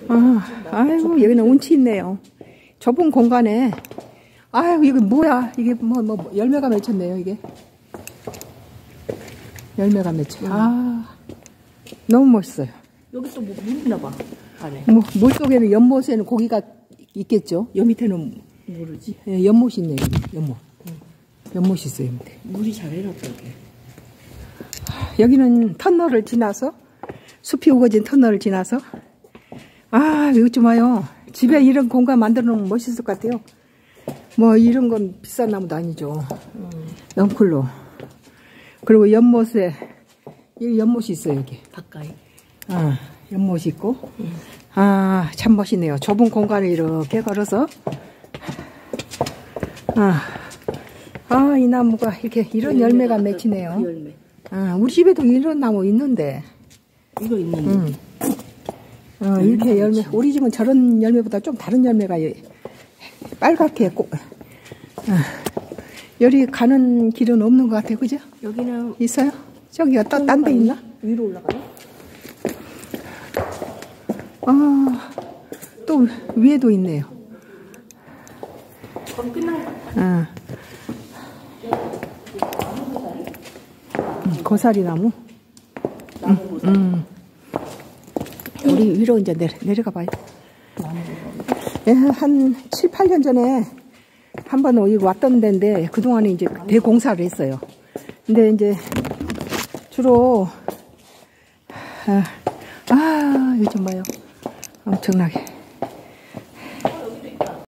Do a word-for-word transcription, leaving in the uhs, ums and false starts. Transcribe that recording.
아, 아이고, 여기는 운치 있네요. 좁은 공간에. 아이고, 이거 뭐야. 이게 뭐, 뭐, 열매가 맺혔네요, 이게. 열매가 맺혀. 아, 너무 멋있어요. 여기 또 뭐, 물 있나 봐. 안에. 뭐, 물 속에는 연못에는 고기가 있겠죠. 여 밑에는 모르지. 예, 연못이 있네요, 연못. 연못이 있어요, 밑에. 물이 잘 해놨다, 여기. 여기는 터널을 지나서, 숲이 우거진 터널을 지나서, 아, 이것 좀 와요. 집에 이런 공간 만들어 놓으면 멋있을 것 같아요. 뭐, 이런 건 비싼 나무도 아니죠. 음. 넝쿨로. 그리고 연못에, 여기 연못이 있어요, 여기. 가까이. 아, 연못이 있고. 음. 아, 참 멋있네요. 좁은 공간을 이렇게 걸어서. 아, 아, 이 나무가 이렇게, 이런 열매가 맺히네요. 열매. 아, 우리 집에도 이런 나무 있는데. 이거 있는데. 음. 어, 이렇게 열매, 우리 집은 저런 열매보다 좀 다른 열매가 빨갛게 꼭, 아, 여기 가는 길은 없는 것 같아요, 그죠? 여기는. 있어요? 저기가 또 딴 데 있나? 위로 올라가요? 아, 또 위에도 있네요. 그럼 끝난 거. 아. 음, 고사리 나무? 음, 음. 우리 위로 이제 내려, 내려가 봐요. 예, 한 칠, 팔 년 전에 한 번 여기 왔던 데인데, 그동안에 이제 대공사를 했어요. 근데 이제 주로, 아, 아 이거 좀 봐요. 엄청나게.